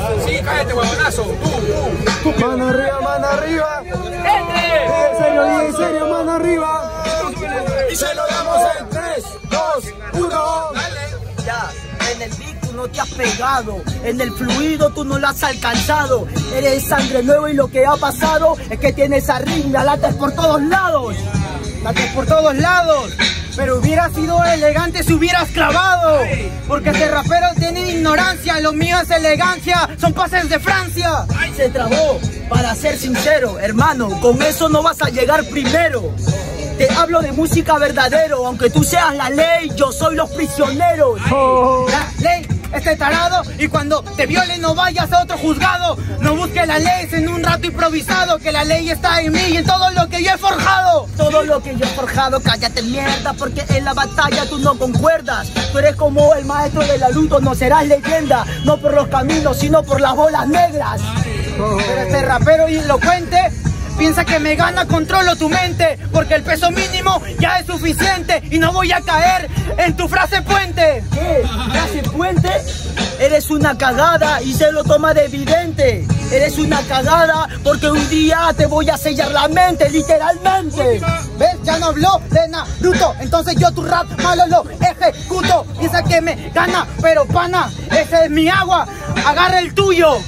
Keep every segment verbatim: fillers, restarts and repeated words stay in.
Sí, cállate, huevonazo. Tú, tú. Mano arriba, mano arriba. ¡Entre! En serio, en serio, mano arriba. Y se lo damos en tres, dos, uno. Ya, en el beat tú no te has pegado, en el fluido tú no lo has alcanzado. Eres sangre nueva y lo que ha pasado es que tienes arritmia, lates por todos lados. Lates por todos lados. Pero hubiera sido elegante si hubieras clavado. Porque este rapero tiene ignorancia, lo mío es elegancia, son pases de Francia. Se trabó, para ser sincero, hermano, con eso no vas a llegar primero. Te hablo de música verdadero, aunque tú seas la ley, yo soy los prisioneros. La ley, este tarado, y cuando te violen no vayas a otro juzgado. No busques la ley en un rato improvisado, que la ley está en mí y en todo lo que yo he forjado. Todo lo que yo he forjado, cállate mierda, porque en la batalla tú no concuerdas. Tú eres como el maestro del Naruto, no serás leyenda, no por los caminos, sino por las bolas negras. Pero este rapero elocuente piensa que me gana, controlo tu mente, porque el peso mínimo ya es suficiente y no voy a caer en tu frase puente. ¿Qué? ¿Frase puente? Eres una cagada y se lo toma de evidente. Eres una cagada porque un día te voy a sellar la mente, literalmente. ¿Ves? Ya no habló de Naruto, entonces yo tu rap malo lo ejecuto. Piensa que me gana, pero pana, ese es mi agua, agarra el tuyo.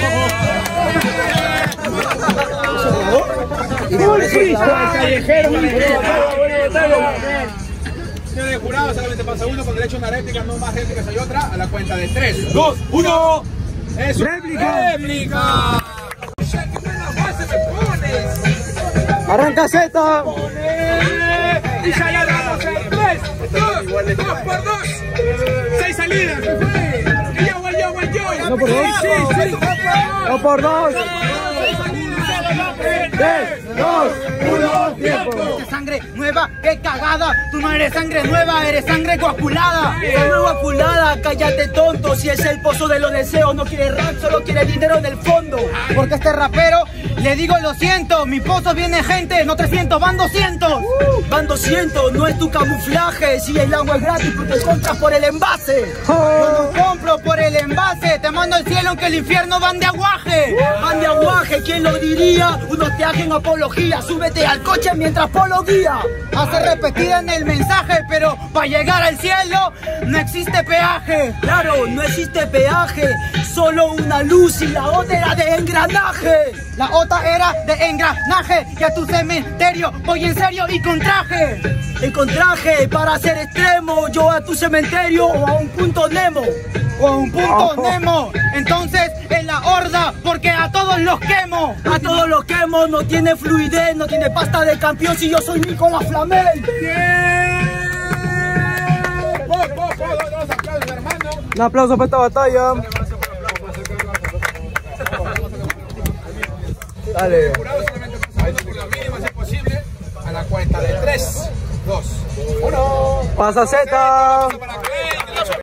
Señores jurados, solamente pasa uno con derecho a una réplica, no más réplicas hay otra. A la cuenta de tres, dos, uno. ¡Es réplica! ¡Réplica! Arranca Z. Y ya la damos en tres, dos, dos por dos. Seis salidas. Y yo, yo, yo. No por dos. Sí, sí, sí. No por dos. tres, dos, uno, tiempo. Sangre nueva, qué cagada. Tú no eres sangre nueva, eres sangre coagulada. Sangre coagulada, cállate tonto. Si es el pozo de los deseos, no quiere rap, solo quiere dinero en el fondo. Porque este rapero, le digo lo siento, mi pozo viene gente, no trescientos, van doscientos. Uh, van doscientos, no es tu camuflaje. Si el agua es gratis, tú te compras por el envase. Yo no compro por el envase, te mando al cielo aunque el infierno van de aguaje. Van de aguaje, ¿quién lo diría? Unos te hacen apología, súbete al coche mientras Polo guía. Hace repetida en el mensaje, pero para llegar al cielo no existe peaje. Claro, no existe peaje, solo una luz y la otra era de engranaje. La otra era de engranaje, y a tu cementerio voy en serio y con traje. Y con traje para ser extremo, yo a tu cementerio o a un punto Nemo. O a un punto Nemo, entonces en la horda, porque a todos los quemo. A todos los quemo, no tiene fluidez, no tiene pasta de campeón si yo soy Nicolás Flamel. Un aplauso para esta batalla. Dale. A la cuenta de tres, dos, uno. Pasa Z.